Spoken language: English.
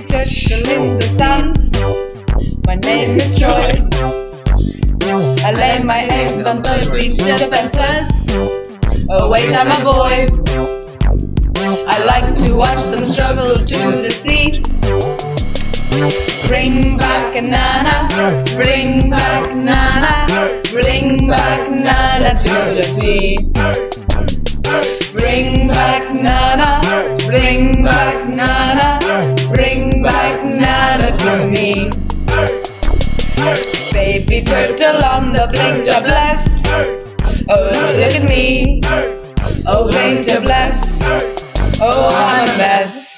turtle in the sand. My name is Troy. I lay my eggs on the beach to the fences. Oh wait, I'm a boy. I like to watch them struggle to the sea. Bring back Nana, bring back Nana, bring back Nana to the sea. Bring back Nana, bring back Nana, bring back Nana to me. Baby turtle on the blink to bless. Oh look at me. Oh blink to bless. Oh I'm a mess.